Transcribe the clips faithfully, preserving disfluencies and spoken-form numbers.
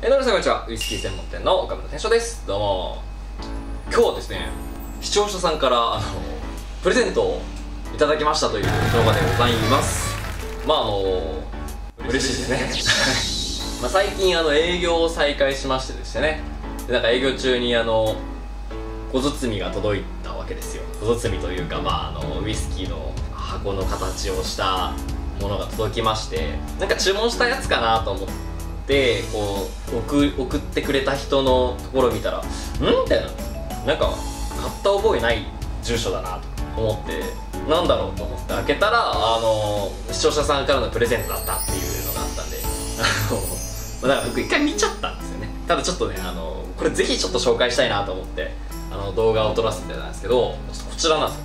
えー、どうもこんにちは。ウイスキー専門店の岡村店長です。どうも。今日はですね、視聴者さんからあのプレゼントをいただきましたという動画でございます。まああの嬉しいですねまあ最近あの営業を再開しましてですね、でなんか営業中にあの小包が届いたわけですよ。小包というか、まあ、あのウイスキーの箱の形をしたものが届きまして、なんか注文したやつかなと思ってこう 送, 送ってくれた人のところを見たらんみたいな、なんか買った覚えない住所だなと思って、なんだろうと思って開けたら、あの視聴者さんからのプレゼントだったっていうのがあったんで、あのだから僕一回見ちゃったんですよね。ただちょっとね、あのこれぜひちょっと紹介したいなと思ってあの動画を撮らせていただいたんですけど、こちらなんですよ。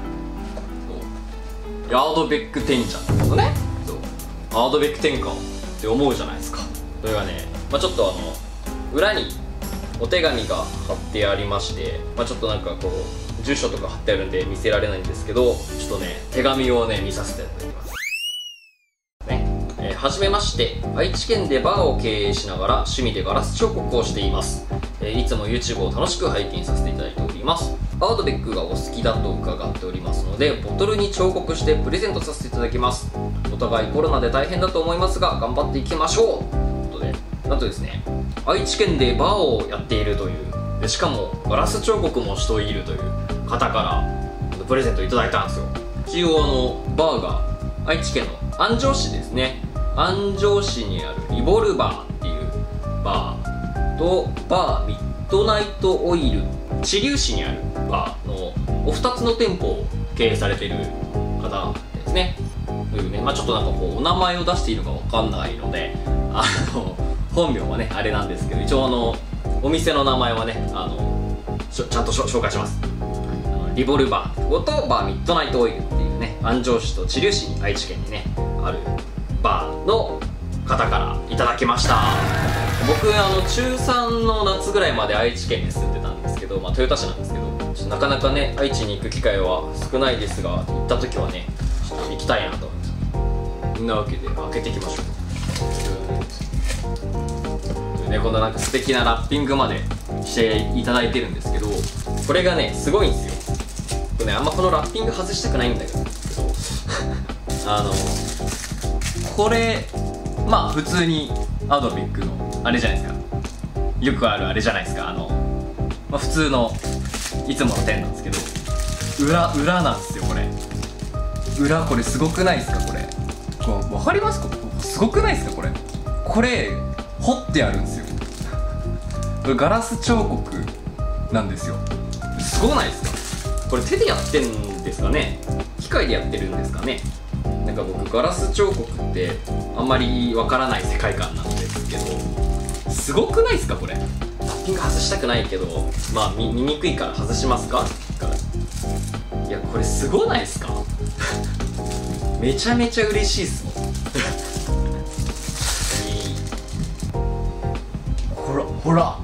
ヤードベック天茶ってことね。そう、ヤードベック天下って思うじゃないですか。それがね、まあ、ちょっとあの裏にお手紙が貼ってありまして、まあ、ちょっとなんかこう住所とか貼ってあるんで見せられないんですけど、ちょっとね手紙をね見させていただきますね。えー、はじめまして、愛知県でバーを経営しながら趣味でガラス彫刻をしています。えー、いつも YouTube を楽しく拝見させていただいております。ヤードベックがお好きだと伺っておりますので、ボトルに彫刻してプレゼントさせていただきます。お互いコロナで大変だと思いますが頑張っていきましょうということで、なんとですね、愛知県でバーをやっているという、でしかもガラス彫刻もしているという方からプレゼントいただいたんですよ。一応あのバーが愛知県の安城市ですね。安城市にあるリボルバーっていうバーと、バーミッドナイトオイル知立市にあるバーのお二つの店舗を経営されている方ですね。というね、まあ、ちょっとなんかこうお名前を出していいのかわかんないので、あの本名はねあれなんですけど、一応あのお店の名前はねあのちゃんと紹介します。あのリボルバーってこととバーミッドナイトオイルっていうね、安城市と知立市に愛知県にねあるバーの方からいただきました。僕あの中さんの夏ぐらいまで愛知県に住んでたんですけど、まあ、豊田市なんですけど、ちょっとなかなかね愛知に行く機会は少ないですが、行った時はねちょっと行きたいなと思います。そんなわけで開けていきましょう。ね、こんななんか素敵なラッピングまでしていただいてるんですけど、これがねすごいんですよ。これね、あんまこのラッピング外したくないんだけどあのこれまあ普通にアドベックのあれじゃないですか、よくあるあれじゃないですか、あの、まあ、普通のいつもの点なんですけど、裏裏なんですよこれ。裏これすごくないですかこれ。これ分かりますか、すごくないですかこれ。これ彫ってあるんですよ。これガラス彫刻なんですよ。すごくないですかこれ。手でやってんですかね、機械でやってるんですかね。なんか僕ガラス彫刻ってあんまりわからない世界観なんですけど、すごくないですかこれ。ラッピング外したくないけど、まあ 見, 見にくいから外しますか。いやこれすごないですかめちゃめちゃ嬉しいっすもんほらほら、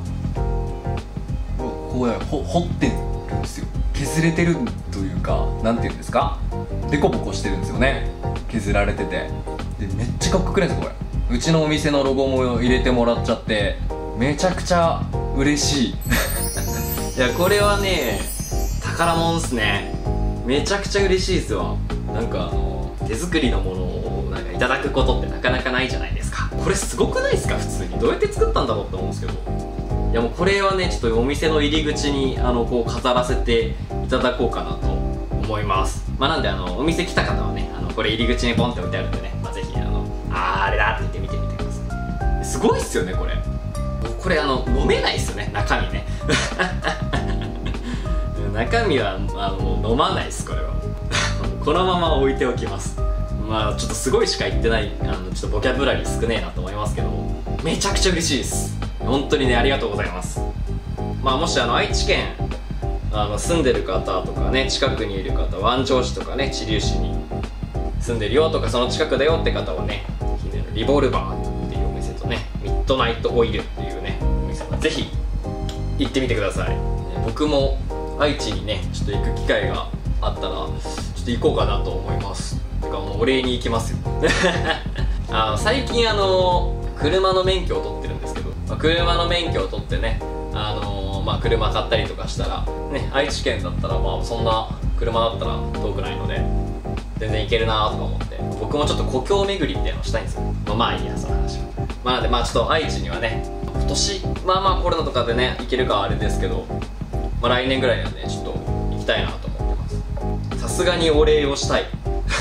こうやほ彫ってるんですよ。削れてるというか、なんていうんですか、デコボコしてるんですよね、削られてて。でめっちゃかっこよくないですかこれ。うちのお店のロゴも入れてもらっちゃって、めちゃくちゃ嬉しいいやこれはね宝物っすね。めちゃくちゃ嬉しいですわ。なんかあの手作りのものをなんかいただくことってなかなかないじゃないですか。これすごくないですか。普通にどうやって作ったんだろうって思うんですけど、いやもうこれはねちょっとお店の入り口にあのこう飾らせていただこうかなと思います。まあなんであのお店来た方はね、あのこれ入り口にポンって置いてあるんでね、まあ、ぜひあのあーあれだって言って見てみてください。すごいっすよねこれ。これあの飲めないっすよね中身ね中身はあの飲まないですこれはこのまま置いておきます。まあちょっとすごいしか言ってない、あのちょっとボキャブラリー少ねえなと思いますけど、めちゃくちゃ嬉しいです。本当にねありがとうございます。まあもしあの愛知県あの住んでる方とかね、近くにいる方、安城市とかね知立市に住んでるよとか、その近くだよって方はね、リボルバーっていうお店とね、ミッドナイトオイルっていうねお店はぜひ行ってみてください。僕も愛知にねちょっと行く機会があったらちょっと行こうかなと思います。てかもうお礼に行きますよあの最近あの車の免許を取ってるんですけど、 まあ、車の免許を取ってね、あのー、まあ車買ったりとかしたらね、愛知県だったらまあそんな車だったら遠くないので全然行けるなとか思って、僕もちょっと故郷巡りっていうのをしたいんですよ。まあまあいいや、その話は。まあなんで、まあちょっと愛知にはね、今年まあまあコロナとかでね行けるかはあれですけど、まあ来年ぐらいにはねちょっと行きたいなと思ってます。さすがにお礼をしたい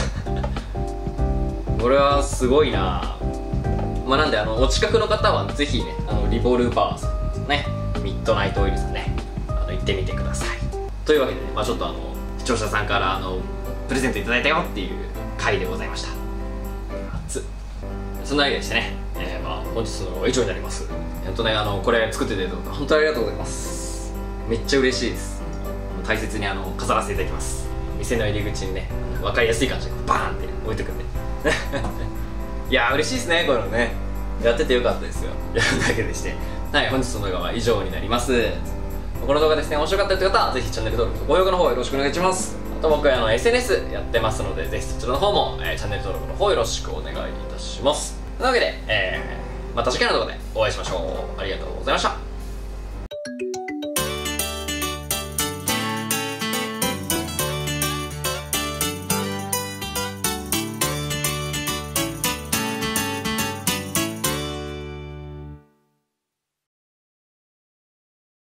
これはすごいな。まあなんで、あのお近くの方はぜひね、あのリボルバーさんですね、ミッドナイトオイルさんね、あの行ってみてください。というわけでね、まあちょっとあの視聴者さんからあのプレゼントいただいたよっていう回でございました。熱っ。そんなわけでしてね、えー、まあ本日の以上になります。ほんとね、あのこれ作っていただいたこと本当にありがとうございます。めっちゃ嬉しいです。大切にあの飾らせていただきます。店の入り口にね、分かりやすい感じでバーンって置いてくんでいやー嬉しいですね、こういうのね。やっててよかったですよ。やるだけでして、はい、本日の動画は以上になります。この動画ですね、面白かったという方はぜひチャンネル登録と高評価の方よろしくお願いします。あと僕はあの エスエヌエス やってますので、ぜひそちらの方も、えー、チャンネル登録の方よろしくお願いいたします。というわけで、えー、また次回の動画でお会いしましょう。ありがとうございました。